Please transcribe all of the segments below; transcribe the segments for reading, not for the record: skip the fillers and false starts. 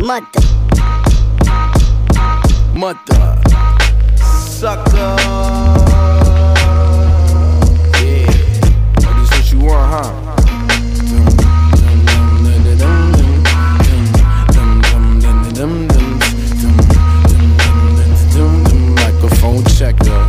Mother sucker. Yeah, this what you want, huh? Microphone checker,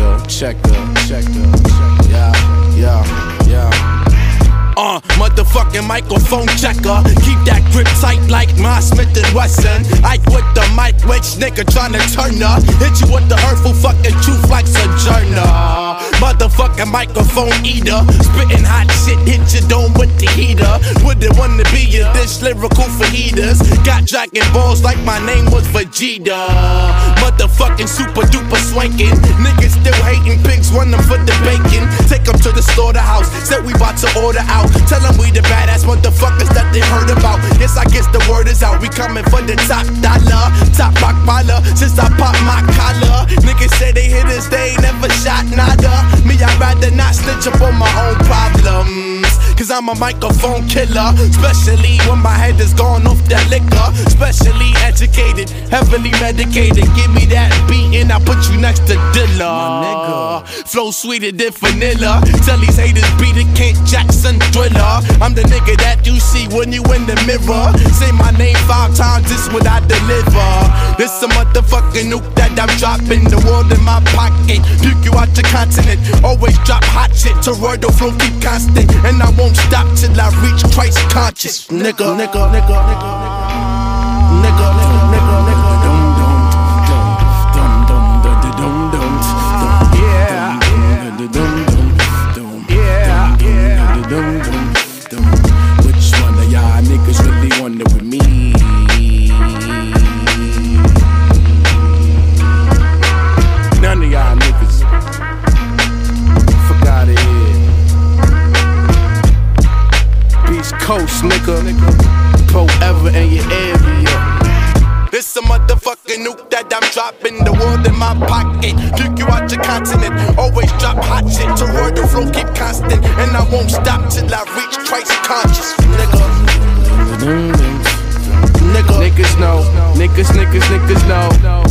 yeah. Motherfucking microphone checker. Keep that grip tight like my Smith & Wesson. Ike with the mic, which nigga tryna turn up. Hit you with the hurtful fucking truth like Sojourner. Motherfucking microphone eater. Spitting hot shit, hit your dome with the heater. Wouldn't wanna be your dish lyrical fajitas. Got Dragon Balls like my name was Vegeta. Motherfucking super duper swanking. Niggas still hating, pigs run them for the bacon. Take them to the slaughterhouse, said we bout to order out. Tell them we the badass motherfuckers that they heard about. Yes, I guess the word is out. We coming for the top dollar, top rock baller. Since I popped my collar, niggas say they hit us, they ain't never shot nada. Me, I'd rather not snitch up on my own problems, cause I'm a microphone killer. Especially when my head is gone off that liquor. Specially educated, heavily medicated. Give me that beat and I put you next to Dilla. My nigga, flow sweeter than vanilla. Tell these haters beat it, Kent Jackson Thriller. I'm the nigga that you see when you in the mirror. Say my name 5 times, this what I deliver. This a motherfucking nuke that I'm dropping. The world in my pocket, puke you out your continent. Always drop hot shit, toroidal flow keep constant. And I won't stop till I reach Christ conscious. Nigga. Which one of y'all niggas really wanted with me? None of y'all niggas. Fuck outta here. Beast Coast, nigga. Forever in your area. This a motherfucking nuke that I'm dropping. The world in my pocket, puke you out your continent. Always drop hot shit, toroidal flow keep constant. And I won't stop till I reach Christ conscious. Niggas know. Niggas know.